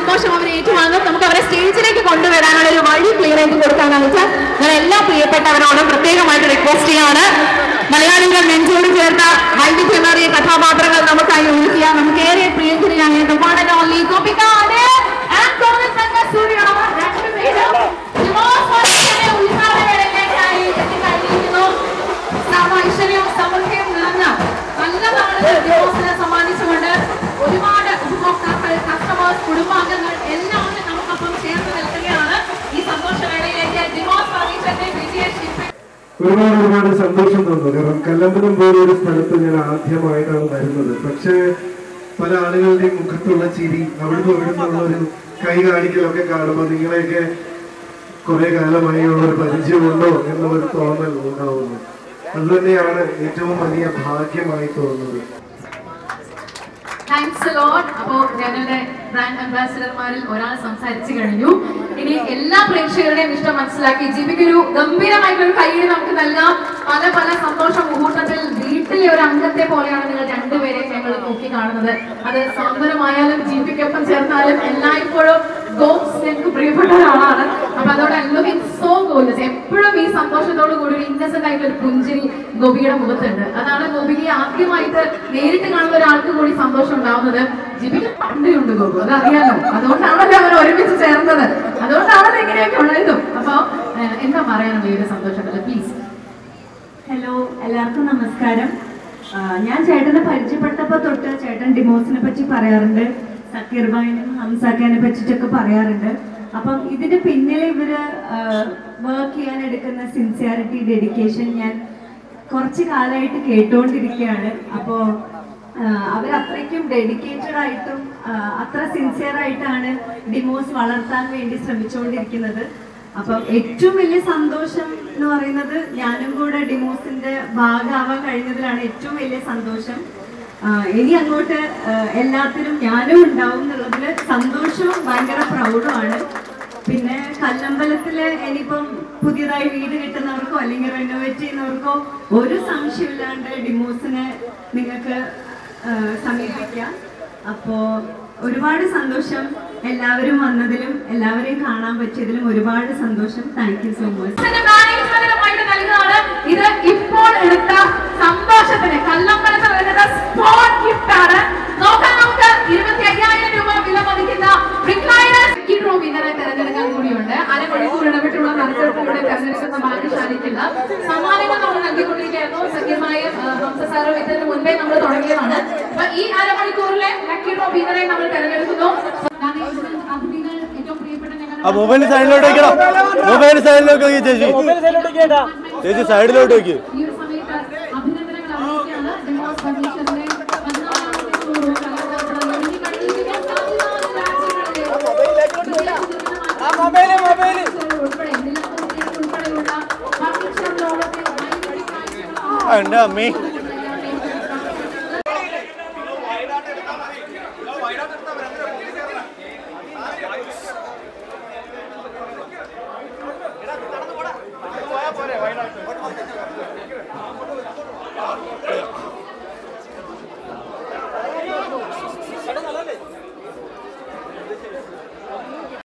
സന്തോഷം അവർ ഏറ്റുവാങ്ങും. നമുക്ക് അവരെ സ്റ്റേജിലേക്ക് കൊണ്ടുവരാനുള്ള ഒരു വഴി ക്ലിയർ ചെയ്ത് കൊടുക്കാന്ന് വെച്ചാൽ ഞാൻ എല്ലാ പ്രിയപ്പെട്ടവരോടും പ്രത്യേകമായിട്ട് റിക്വസ്റ്റ് ചെയ്യാണ്. മലയാളികൾ നെഞ്ചോട് ചേർത്ത വൈവിധ്യമേറിയ കഥാപാത്രങ്ങൾ നമുക്കായി ഒരുക്കിയ നമുക്കേറെ പ്രിയങ്കരിയാണ് ഗോപിക ഐശ്വര്യവും സമൃദ്ധിയും നിറഞ്ഞ നല്ല നാളെ ഡിവോഴ്സിനെ സമ്മാനിച്ചുകൊണ്ട് ഒരുപാട് ഉപഭോക്താക്കൾ, കസ്റ്റമേഴ്സ്, കുടുംബാംഗങ്ങൾ എല്ലാവരും നമുക്കൊപ്പം ചേർന്ന് നിൽക്കുകയാണ്. ഈ സന്തോഷവേളയിലേക്ക് ഡിവോഴ്സ് ഫർണിച്ചറിന്റെ ഒരുപാട് സന്തോഷം തോന്നുന്നു. കാരണം കല്ലമ്പലം പോലൊരു സ്ഥലത്ത് ഞാൻ ആദ്യമായിട്ടാണ് വരുന്നത്. പക്ഷേ പല ആളുകളുടെയും മുഖത്തുള്ള ചിരി, അവിടുന്ന് ഇവിടുന്നുള്ള ഒരു കൈ കാണിക്കലൊക്കെ കാണുമ്പോൾ നിങ്ങളെയൊക്കെ കുറെ കാലമായി ഉള്ളൊരു പരിചയമുണ്ടോ എന്നുള്ളൊരു തോന്നൽ ഉണ്ടാവുന്നു. അതുതന്നെയാണ് ഏറ്റവും വലിയ ഭാഗ്യമായി തോന്നുന്നത്. Thanks lot. അപ്പോ ഞങ്ങളുടെ ബ്രാൻഡ് അംബാസിഡർമാരിൽ ഒരാൾ സംസാരിച്ചു കഴിഞ്ഞു. ഇനി എല്ലാ പ്രേക്ഷകരുടെയും ഇഷ്ടം മനസ്സിലാക്കി ജിബിക്ക് ഒരു ഗംഭീരമായിട്ടൊരു കൈയ്യടി നമുക്ക് നൽകാം. പല പല സന്തോഷ മുഹൂർത്തത്തിൽ വീട്ടിലെ ഒരു അംഗത്തെ പോലെയാണ് നിങ്ങൾ രണ്ടുപേരെയും ഞങ്ങൾ നോക്കി കാണുന്നത്. അത് സാന്ത്വനമായാലും ജിബിക്കൊപ്പം ചേർന്നാലും എല്ലായ്പ്പോഴും ഗോപ്സ് ഞങ്ങൾക്ക് പ്രിയപ്പെട്ട ഒരാളാണ്. അപ്പൊ അതോടെ ലുക്കിംഗ് സോ ഗോർജിയസ്. എപ്പോഴും ഈ സന്തോഷത്തോടു കൂടി ഒരു ഇന്നസെന്റ് ആയിട്ടുള്ള ഒരു പുഞ്ചിരി ഗോപിയുടെ മുഖത്തുണ്ട്. അതാണ് ഗോപികയെ ആദ്യമായിട്ട് നേരിട്ട് കാണുന്ന ഒരാൾക്ക് കൂടി സന്തോഷം ഉണ്ടാവുന്നത്. ജിബിക്ക് പണ്ടേയുണ്ട് ഗോപു, അത് അറിയാലോ. അതുകൊണ്ടാണല്ലോ അവർ ഒരുമിച്ച് ചേർന്നത്. അതുകൊണ്ടാണല്ലോ ഇങ്ങനെയൊക്കെ ഉള്ളതും. അപ്പൊ എന്താ പറയാനുള്ള ഈ ഒരു സന്തോഷത്തില് പ്ലീസ്? ഹലോ, എല്ലാവർക്കും നമസ്കാരം. ഞാൻ ചേട്ടനെ പരിചയപ്പെട്ടപ്പോ തൊട്ട് ചേട്ടൻ ഡിമോസിനെ പറ്റി പറയാറുണ്ട്, സക്കീർ ഭായിനും ഹംസാഖാനെ പറ്റിട്ടൊക്കെ പറയാറുണ്ട്. അപ്പം ഇതിന്റെ പിന്നിൽ ഇവര് വർക്ക് ചെയ്യാൻ എടുക്കുന്ന സിൻസിയറിറ്റി, ഡെഡിക്കേഷൻ ഞാൻ കുറച്ച് കാലമായിട്ട് കേട്ടുകൊണ്ടിരിക്കുകയാണ്. അപ്പോൾ അവരത്രയ്ക്കും ഡെഡിക്കേറ്റഡ് ആയിട്ടും അത്ര സിൻസിയർ ആയിട്ടാണ് ഡിമോസ് വളർത്താൻ വേണ്ടി ശ്രമിച്ചുകൊണ്ടിരിക്കുന്നത്. അപ്പം ഏറ്റവും വലിയ സന്തോഷം എന്ന് പറയുന്നത് ഞാനും കൂടെ ഡിമോസിന്റെ ഭാഗമാവാൻ കഴിഞ്ഞതിലാണ് ഏറ്റവും വലിയ സന്തോഷം. ഇനി അങ്ങോട്ട് എല്ലാത്തിനും ഞാനും ഉണ്ടാവും എന്നുള്ളതില് സന്തോഷവും ഭയങ്കര പ്രൗഡുമാണ്. പിന്നെ കല്ലമ്പലത്തില് ഇനിയിപ്പം പുതിയതായി വീട് കിട്ടുന്നവർക്കോ അല്ലെങ്കിൽ റെനോവേറ്റ് ചെയ്യുന്നവർക്കോ ഒരു സംശയമില്ലാണ്ട് ഡിമോസിനെ നിങ്ങൾക്ക് സമീപിക്കാം. അപ്പോ ഒരുപാട് സന്തോഷം. എല്ലാവരും വന്നതിലും എല്ലാവരെയും കാണാൻ പറ്റിയതിലും ഒരുപാട് സന്തോഷം. Thank you so much. ഇത് ഇപ്പോൾ എടുത്ത സന്തോഷത്തിന് കല്ലമ്പലത്ത് വരുന്നത് സ്പോട്ട് ഗിഫ്റ്റ് ആണ്. നോക്കാം, നമുക്ക് 25,000 രൂപ വില മതിക്കുന്ന വിന്നറെ തെരഞ്ഞെടുക്കാൻ കൂടിയുണ്ട്. അരമണിക്കൂർ ഇടപെട്ടുള്ള നറുക്കെടുപ്പിലൂടെ തെരഞ്ഞെടുക്കുന്ന ഭാഗ്യശാലിക്കുള്ള സമ്മാനങ്ങൾ നമ്മൾ നൽകിക്കൊണ്ടിരിക്കുകയായിരുന്നു. സത്യമായും ഹംസസാറും ഇതിന് മുൻപേ നമ്മൾ തുടങ്ങിയതാണ്. അപ്പൊ ഈ അരമണിക്കൂറിലെ ലക്കി ഡ്രോ വിന്നറെ നമ്മൾ തെരഞ്ഞെടുക്കുന്നു. ഏറ്റവും പ്രിയപ്പെട്ട മൊബൈൽ സൈഡിലോട്ട് വെക്കണം. മൊബൈൽ സൈഡിലോട്ട് വെക്കി ചേച്ചി. ചേച്ചി സൈഡിലോട്ട് വെക്കി. ഈ ഒരു സമയത്ത് അഭിനന്ദനങ്ങൾ അറിയിക്കുകയാണ്. ഡിവോഴ്സ് ഫർണിച്ചറിന്റെ 14 ഉൾപ്പെടെയുള്ള ഫർണിച്ചർ ലോകത്തെ എന്റെ അമ്മേ